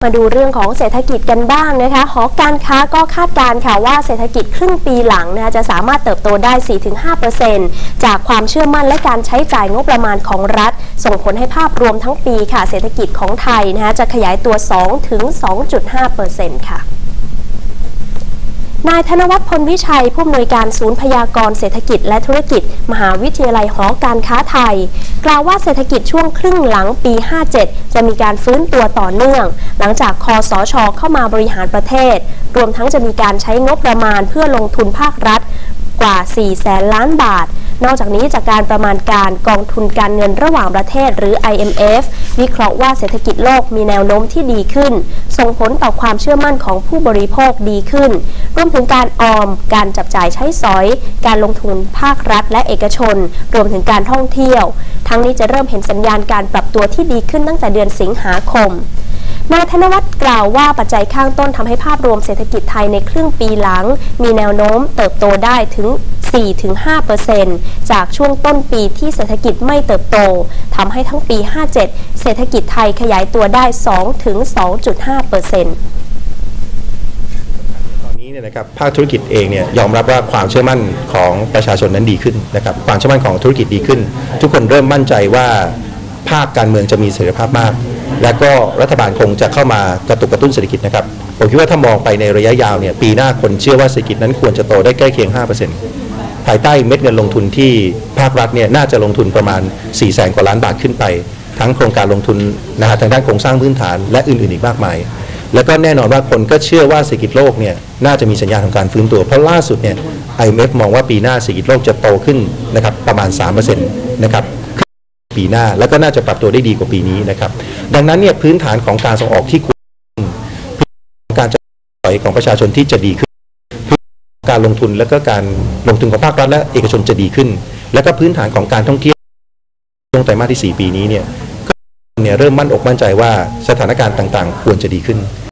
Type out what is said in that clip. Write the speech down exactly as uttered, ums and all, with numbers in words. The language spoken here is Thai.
มาดูเรื่องของเศรษฐกิจกันบ้างนะคะหอการค้าก็คาดการณ์ค่ะว่าเศรษฐกิจครึ่งปีหลังนะคะจะสามารถเติบโตได้ สี่ถึงห้าเปอร์เซ็นต์ จากความเชื่อมั่นและการใช้จ่ายงบประมาณของรัฐส่งผลให้ภาพรวมทั้งปีค่ะเศรษฐกิจของไทยนะคะจะขยายตัว สองถึงสองจุดห้าเปอร์เซ็นต์ ค่ะนายธนวัฒน์ พลวิชัยผู้อำนวยการศูนย์พยากรณ์เศรษฐกิจและธุรกิจมหาวิทยาลัยหอการค้าไทยกล่าวว่าเศรษฐกิจช่วงครึ่งหลังปี ห้าเจ็ด จะมีการฟื้นตัวต่อเนื่องหลังจากคสช.เข้ามาบริหารประเทศรวมทั้งจะมีการใช้งบประมาณเพื่อลงทุนภาครัฐกว่า สี่แสนล้านบาทนอกจากนี้จากการประมาณการกองทุนการเงินระหว่างประเทศหรือ ไอ เอ็ม เอฟ วิเคราะห์ว่าเศรษฐกิจโลกมีแนวโน้มที่ดีขึ้นส่งผลต่อความเชื่อมั่นของผู้บริโภคดีขึ้นรวมถึงการออมการจับจ่ายใช้สอยการลงทุนภาครัฐและเอกชนรวมถึงการท่องเที่ยวทั้งนี้จะเริ่มเห็นสัญญาณการปรับตัวที่ดีขึ้นตั้งแต่เดือนสิงหาคมนายธนวัฒน์กล่าวว่าปัจจัยข้างต้นทำให้ภาพรวมเศรษฐกิจไทยในครึ่งปีหลังมีแนวโน้มเติบโตได้ถึง สี่ถึงห้าเปอร์เซ็นต์ จากช่วงต้นปีที่เศรษฐกิจไม่เติบโตทำให้ทั้งปี ห้าเจ็ด เศรษฐกิจไทยขยายตัวได้ สองถึงสองจุดห้าเปอร์เซ็นต์ตอนนี้เนี่ยนะครับภาคธุรกิจเองเนี่ยยอมรับว่าความเชื่อมั่นของประชาชนนั้นดีขึ้นนะครับความเชื่อมั่นของธุรกิจดีขึ้นทุกคนเริ่มมั่นใจว่าภาคการเมืองจะมีเสถียรภาพมากและก็รัฐบาลคงจะเข้ามากระตุกกระตุ้นเศรษฐกิจนะครับผมคิดว่าถ้ามองไปในระยะยาวเนี่ยปีหน้าคนเชื่อว่าเศรษฐกิจนั้นควรจะโตได้ใกล้เคียง ห้าเปอร์เซ็นต์ ภายใต้เม็ดเงินลงทุนที่ภาครัฐเนี่ยน่าจะลงทุนประมาณ สี่แสนกว่าล้านบาทขึ้นไปทั้งโครงการลงทุนนะฮะทางด้านโครงสร้างพื้นฐานและอื่นๆอีกมากมายแล้วก็แน่นอนว่าคนก็เชื่อว่าเศรษฐกิจโลกเนี่ยน่าจะมีสัญญาณของการฟื้นตัวเพราะล่าสุดเนี่ย ไอ เอ็ม เอฟ มองว่าปีหน้าเศรษฐกิจโลกจะโตขึ้นนะครับประมาณ สามเปอร์เซ็นต์ นะครับปีหน้าแล้วก็น่าจะปรับตัวได้ดีกว่าปีนี้นะครับดังนั้นเนี่ยพื้นฐานของการส่งออกที่ควรการจับจ่ายของประชาชนที่จะดีขึ้นการลงทุนแล้วก็การลงทุนของภาครัฐและเอกชนจะดีขึ้นแล้วก็พื้นฐานของการท่องเที่ยวช่วงไตรมาสที่สี่ปีนี้เนี่ยก็เนี่ยเริ่มมั่นอกมั่นใจว่าสถานการณ์ต่างๆควรจะดีขึ้น